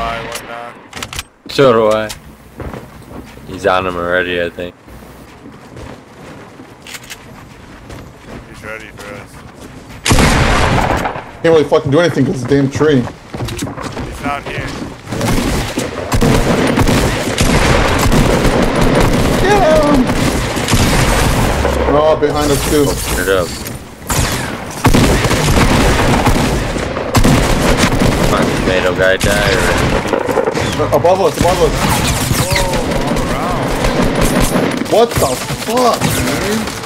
I, one knock. So do I. He's on him already, I think. He's ready for us. Can't really fucking do anything because it's a damn tree. He's not here. Get him! Oh, behind us too. Open it up. Come on, tomato guy, die already. Above us, above us. Whoa, all around. What the fuck, man?